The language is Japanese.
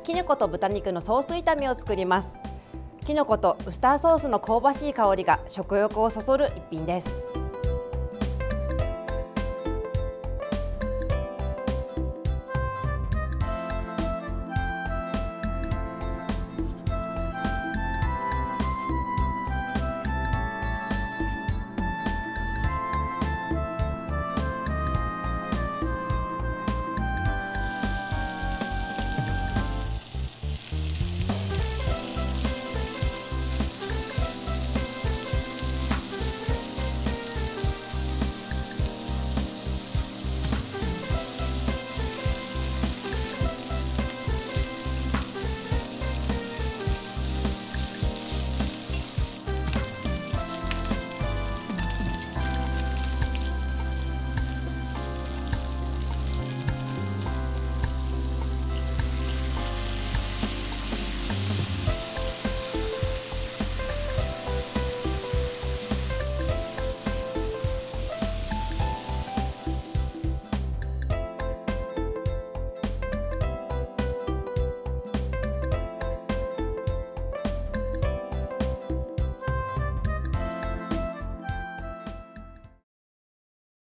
きのこと豚肉のソース炒めを作ります。きのことウスターソースの香ばしい香りが食欲をそそる一品です。